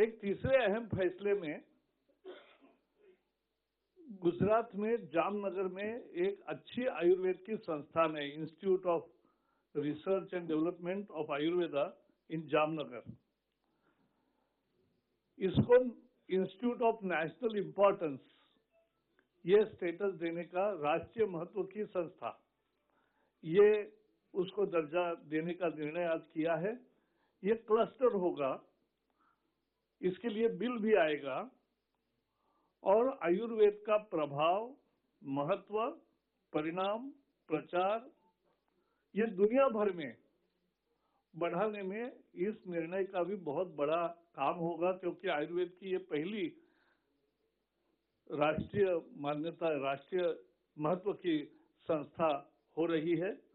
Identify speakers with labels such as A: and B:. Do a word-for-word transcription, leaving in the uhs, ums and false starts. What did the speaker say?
A: एक तीसरे अहम फैसले में गुजरात में जामनगर में एक अच्छी आयुर्वेद की संस्थान है, institute of research and development of Ayurveda in Jamnagar. इसको इंस्टीट्यूट ऑफ नेशनल इंपॉर्टेंस ये स्टेटस देने का, राष्ट्रीय महत्व की संस्था, ये उसको दर्जा देने का निर्णय आज किया है। ये क्लस्टर होगा, इसके लिए बिल भी आएगा और आयुर्वेद का प्रभाव, महत्व, परिणाम, प्रचार ये दुनिया भर में बढ़ाने में इस निर्णय का भी बहुत बड़ा काम होगा, क्योंकि आयुर्वेद की ये पहली राष्ट्रीय मान्यता, राष्ट्रीय महत्व की संस्था हो रही है।